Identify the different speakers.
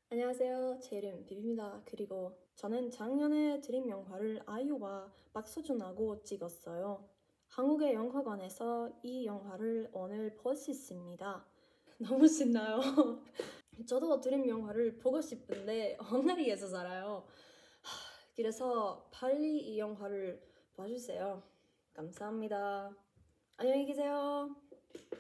Speaker 1: 안녕하세요. 제 이름 비비입니다. 그리고 저는 작년에 드림 영화를 아이유와 박서준하고 찍었어요. 한국의 영화관에서 이 영화를 오늘 볼 수 있습니다. 너무 신나요. 저도 드림 영화를 보고 싶은데 헝가리에서 살아요. 그래서 빨리 이 영화를 봐주세요. 감사합니다. 안녕히 계세요.